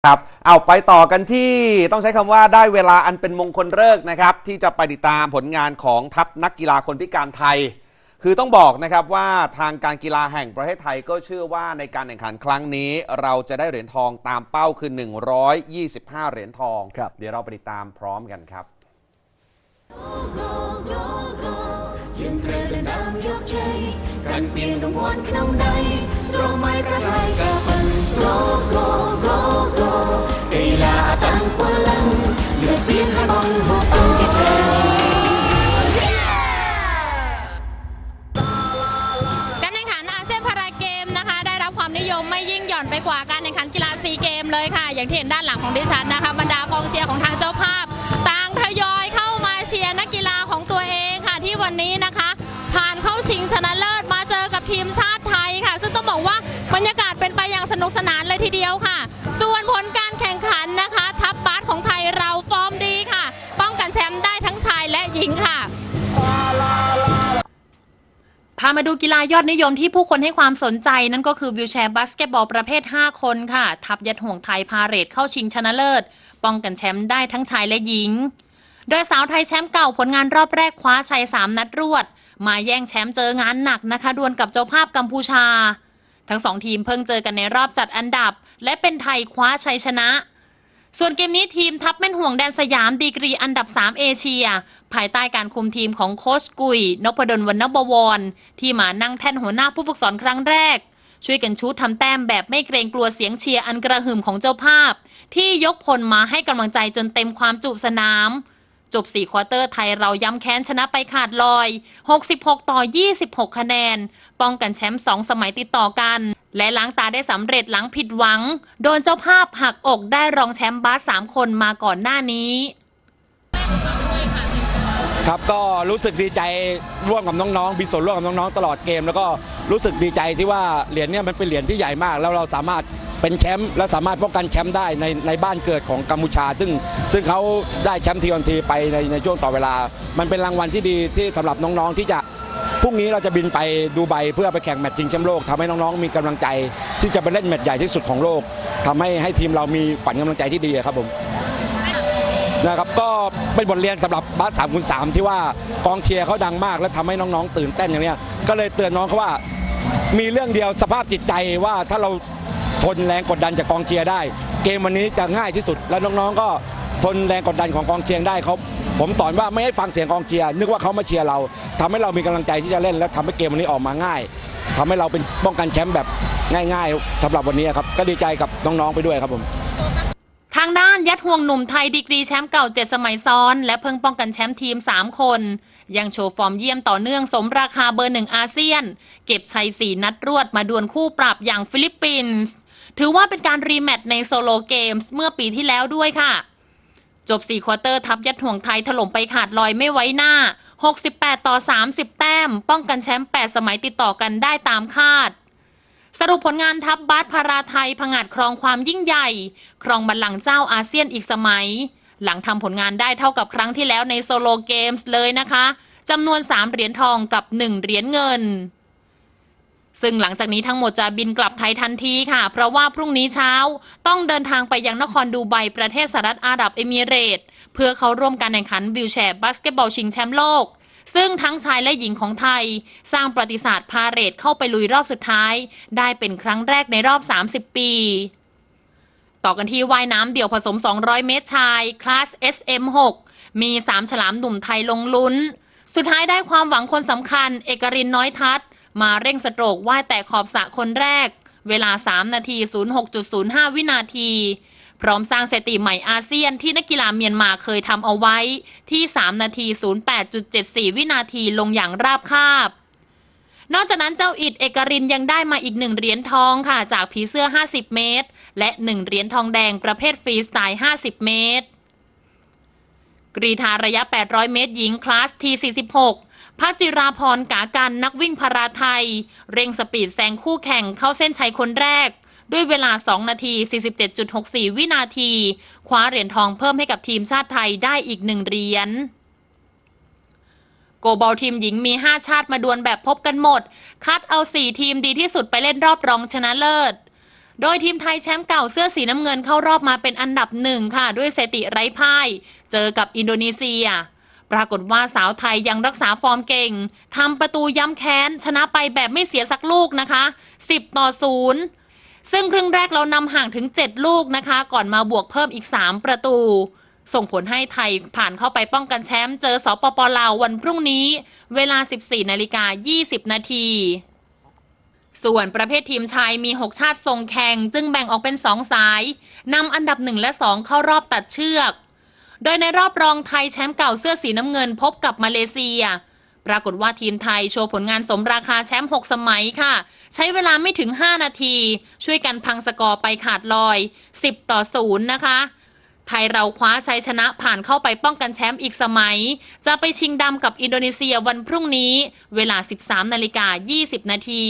ครับเอาไปต่อกันที่ต้องใช้คำว่าได้เวลาอันเป็นมงคลฤกษ์นะครับที่จะไปติดตามผลงานของทัพนักกีฬาคนพิการไทยคือต้องบอกนะครับว่าทางการกีฬาแห่งประเทศไทยก็เชื่อว่าในการแข่งขันครั้งนี้เราจะได้เหรียญทองตามเป้าคือ125เหรียญทองเดี๋ยวเราไปติดตามพร้อมกันครับយើងត្រូវដណ្ដើមយកជ័យកាន់ពានរង្វាន់ក្នុងដៃស្រមៃប្រកាយការពិន Go Go Go Go កីឡាតាំងពលលឹងលើពានឲ្យបងហូបអង្គជ័យการแข่งขันอาเซียนพาราเกมนะคะได้รับความนิยมไม่ยิ่งหย่อนไปกว่าการแข่งขันกีฬาซีเกมเลยค่ะอย่างที่เห็นด้านหลังของดิฉันนะคะบรรดากองเชียร์ของทางเจ้าภาพต่างทยอยเข้ามาเชียร์นักกีฬาของตัวเองค่ะที่วันนี้นะคะผ่านเข้าชิงชนะเลิศมาเจอกับทีมชาติไทยค่ะซึ่งต้องบอกว่าบรรยากาศเป็นไปอย่างสนุกสนานเลยทีเดียวค่ะส่วนผลการแข่งขันนะคะทัพบาสของไทยเราฟอร์มดีค่ะป้องกันแชมป์ได้ทั้งชายและหญิงค่ะพามาดูกีฬายอดนิยมที่ผู้คนให้ความสนใจนั่นก็คือวิวแชร์บาสเกตบอลประเภท5คนค่ะทัพยัดห่วงไทยพาเหรดเข้าชิงชนะเลิศป้องกันแชมป์ได้ทั้งชายและหญิงโดยสาวไทยแชมป์เก่าผลงานรอบแรกคว้าชัย3นัดรวดมาแย่งแชมป์เจองานหนักนะคะดวลกับเจ้าภาพกัมพูชาทั้ง2ทีมเพิ่งเจอกันในรอบจัดอันดับและเป็นไทยคว้าชัยชนะส่วนเกมนี้ทีมทัพแม่นห่วงแดนสยามดีกรีอันดับ3เอเชียภายใต้การคุมทีมของโค้ชกุยนพดลวรรณบวรที่มานั่งแท่นหัวหน้าผู้ฝึกสอนครั้งแรกช่วยกันชูตทำแต้มแบบไม่เกรงกลัวเสียงเชียร์อันกระหึ่มของเจ้าภาพที่ยกพลมาให้กำลังใจจนเต็มความจุสนามจบ4ควอเตอร์ไทยเราย้ำแค้นชนะไปขาดลอย66-26คะแนนป้องกันแชมป์2สมัยติดต่อกันและล้างตาได้สำเร็จหลังผิดหวังโดนเจ้าภาพหักอกได้รองแชมป์บาส3คนมาก่อนหน้านี้ครับก็รู้สึกดีใจร่วมกับน้องๆมีส่วนร่วมกับน้องๆตลอดเกมแล้วก็รู้สึกดีใจที่ว่าเหรียญเนี่ยมันเป็นเหรียญที่ใหญ่มากแล้วเราสามารถเป็นแชมป์และสามารถป้องกันแชมป์ได้ในบ้านเกิดของกัมพูชาซึ่งเขาได้แชมป์ทีไปในช่วงต่อเวลามันเป็นรางวัลที่ดีที่สำหรับน้องๆที่จะพรุ่งนี้เราจะบินไปดูไบเพื่อไปแข่งแมตช์ชิงแชมป์โลกทำให้น้องๆมีกำลังใจที่จะไปเล่นแมตช์ใหญ่ที่สุดของโลกทำให้ทีมเรามีฝันกำลังใจที่ดีครับผมนะครับก็เป็นบทเรียนสำหรับบาส3x3ที่ว่ากองเชียร์เขาดังมากและทำให้น้องๆตื่นเต้นอย่างนี้ก็เลยเตือนน้องเขาว่ามีเรื่องเดียวสภาพจิตใจว่าถ้าเราทนแรงกดดันจากกองเชียร์ได้เกมวันนี้จะง่ายที่สุดแล้วน้องๆก็ทนแรงกดดันของกองเชียร์ได้ผมสอนว่าไม่ให้ฟังเสียงกองเชียร์นึกว่าเขามาเชียร์เราทำให้เรามีกำลังใจที่จะเล่นและทำให้เกมวันนี้ออกมาง่ายทำให้เราเป็นป้องกันแชมป์แบบง่ายๆสำหรับวันนี้ครับก็ดีใจกับน้องๆไปด้วยครับผมทางด้านยัดห่วงหนุ่มไทยดีกรีแชมป์เก่า7สมัยซ้อนและเพิ่งป้องกันแชมป์ทีม3คนยังโชว์ฟอร์มเยี่ยมต่อเนื่องสมราคาเบอร์1อาเซียนเก็บชัย4นัดรวดมาดวลคู่ปรับอย่างฟิลิปปินส์ถือว่าเป็นการรีแมตช์ในโซโลเกมส์เมื่อปีที่แล้วด้วยค่ะจบ4ควอเตอร์ทัพยัดห่วงไทยถล่มไปขาดลอยไม่ไว้หน้า68-30แต้มป้องกันแชมป์8สมัยติดต่อกันได้ตามคาดสรุปผลงานทัพบาสพาราไทยผงาดครองความยิ่งใหญ่ครองบัลลังก์เจ้าอาเซียนอีกสมัยหลังทำผลงานได้เท่ากับครั้งที่แล้วในโซโลเกมส์เลยนะคะจำนวน3เหรียญทองกับ1เหรียญเงินซึ่งหลังจากนี้ทั้งหมดจะบินกลับไทยทันทีค่ะเพราะว่าพรุ่งนี้เช้าต้องเดินทางไปยังนครดูไบประเทศสหรัฐอาหรับเอมิเรตส์เพื่อเข้าร่วมการแข่งขันวิวแชร์บาสเกตบอลชิงแชมป์โลกซึ่งทั้งชายและหญิงของไทยสร้างประวัติศาสตร์พาเหรดเข้าไปลุยรอบสุดท้ายได้เป็นครั้งแรกในรอบ30ปีต่อกันที่ว่ายน้ำเดี่ยวผสม200เมตรชายคลาส SM6 มี3ฉลามหนุ่มไทยลงลุ้นสุดท้ายได้ความหวังคนสำคัญเอกรินน้อยทัศน์มาเร่งสโตรกว่ายแต่ขอบสระคนแรกเวลา3นาที 06.05 วินาทีพร้อมสร้างสถิติใหม่อาเซียนที่นักกีฬาเมียนมาเคยทำเอาไว้ที่3นาที 08.74 วินาทีลงอย่างราบคาบนอกจากนั้นเจ้าอิฐเอกรินยังได้มาอีก1เหรียญทองค่ะจากผีเสื้อ50เมตรและ1เหรียญทองแดงประเภทฟรีสไตล์50เมตรกรีฑาระยะ800เมตรหญิงคลาส T46พัชจิราพรกากันนักวิ่งพาราไทยเร่งสปีดแซงคู่แข่งเข้าเส้นชัยคนแรกด้วยเวลา2นาที 47.64 วินาทีคว้าเหรียญทองเพิ่มให้กับทีมชาติไทยได้อีก1เหรียญโกลบอลทีมหญิงมี5ชาติมาดวลแบบพบกันหมดคัดเอา4ทีมดีที่สุดไปเล่นรอบรองชนะเลิศโดยทีมไทยแชมป์เก่าเสื้อสีน้ำเงินเข้ารอบมาเป็นอันดับหนึ่งค่ะด้วยสถิติไร้พ่ายเจอกับอินโดนีเซียปรากฏว่าสาวไทยยังรักษาฟอร์มเก่งทำประตูย้ำแค้นชนะไปแบบไม่เสียสักลูกนะคะ10-0ซึ่งครึ่งแรกเรานำห่างถึง7ลูกนะคะก่อนมาบวกเพิ่มอีก3ประตูส่งผลให้ไทยผ่านเข้าไปป้องกันแชมป์เจอสปป.ลาววันพรุ่งนี้เวลา 14:20 นาทีส่วนประเภททีมชายมี6ชาติส่งแข่งจึงแบ่งออกเป็น2สายนำอันดับ1และ2เข้ารอบตัดเชือกโดยในรอบรองไทยแชมป์เก่าเสื้อสีน้ำเงินพบกับมาเลเซียปรากฏว่าทีมไทยโชว์ผลงานสมราคาแชมป์6สมัยค่ะใช้เวลาไม่ถึง5นาทีช่วยกันพังสกอร์ไปขาดลอย10-0นะคะไทยเราคว้าชัยชนะผ่านเข้าไปป้องกันแชมป์อีกสมัยจะไปชิงดำกับอินโดนีเซียวันพรุ่งนี้เวลา 13:20 นาที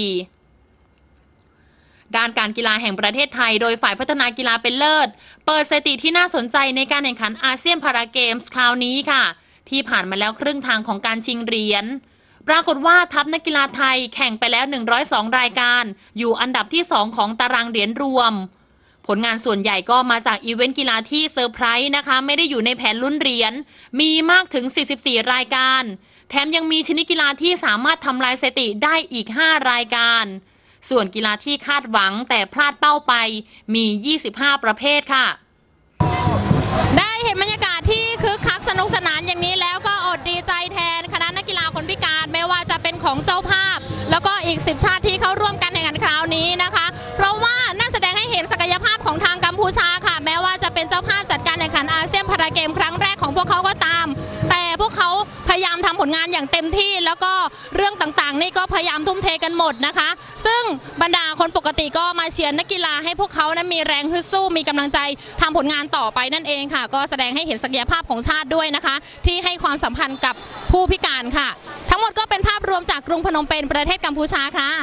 ด้านการกีฬาแห่งประเทศไทยโดยฝ่ายพัฒนากีฬาเป็นเลิศเปิดสถิติที่น่าสนใจในการแข่งขันอาเซียนพาราเกมส์คราวนี้ค่ะที่ผ่านมาแล้วครึ่งทางของการชิงเหรียญปรากฏว่าทัพนักกีฬาไทยแข่งไปแล้ว102รายการอยู่อันดับที่2ของตารางเหรียญรวมผลงานส่วนใหญ่ก็มาจากอีเวนต์กีฬาที่เซอร์ไพรส์นะคะไม่ได้อยู่ในแผนลุ้นเหรียญมีมากถึง44รายการแถมยังมีชนิดกีฬาที่สามารถทำลายสถิติได้อีก5รายการส่วนกีฬาที่คาดหวังแต่พลาดเป้าไปมี25ประเภทค่ะได้เห็นบรรยากาศที่คึกคักสนุกสนานอย่างนี้แล้วก็อดดีใจแทนคณะนักกีฬาคนพิการไม่ว่าจะเป็นของเจ้าภาพแล้วก็อีก10ชาติที่เข้าร่วมการแข่งขันคราวนี้นะคะเพราะว่าน่าแสดงให้เห็นศักยภาพของทางกัมพูชาค่ะแม้ว่าจะเป็นเจ้าภาพจัดการแข่งขันอาเซียนพาราเกมครั้งแรกของพวกเขาก็ตามแต่พวกเขาพยายามทำผลงานอย่างเต็มที่แล้วก็เรื่องต่างๆนี่ก็พยายามทุ่มเทกันหมดนะคะซึ่งบรรดาคนปกติก็มาเชียร์นักกีฬาให้พวกเขานั้นมีแรงฮึดสู้มีกำลังใจทำผลงานต่อไปนั่นเองค่ะก็แสดงให้เห็นศักยภาพของชาติด้วยนะคะที่ให้ความสำคัญกับผู้พิการค่ะทั้งหมดก็เป็นภาพรวมจากกรุงพนมเปญประเทศกัมพูชาค่ะ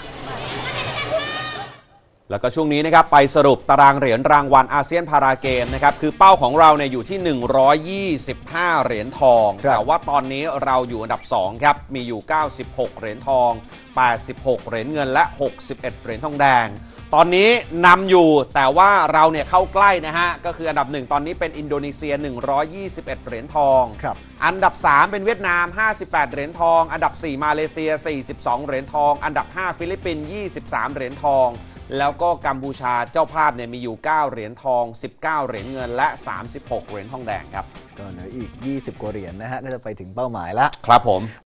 แล้วก็ช่วงนี้นะครับไปสรุปตารางเหรียญรางวัลอาเซียนพาราเกมนะครับคือเป้าของเราเนี่ยอยู่ที่125เหรียญทองแต่ว่าตอนนี้เราอยู่อันดับ2ครับมีอยู่96เหรียญทอง86เหรียญเงินและ61เหรียญทองแดงตอนนี้นำอยู่แต่ว่าเราเนี่ยเข้าใกล้นะฮะก็คืออันดับ1ตอนนี้เป็นอินโดนีเซีย121เหรียญทองอันดับ3เป็นเวียดนาม58เหรียญทองอันดับ4มาเลเซีย42เหรียญทองอันดับ5ฟิลิปปินส์23เหรียญทองแล้วก็กัมพูชาเจ้าภาพเนี่ยมีอยู่9เหรียญทอง19เหรียญเงินและ36เหรียญทองแดงครับก็เหลืออีก20กว่าเหรียญนะฮะก็จะไปถึงเป้าหมายแล้วครับผม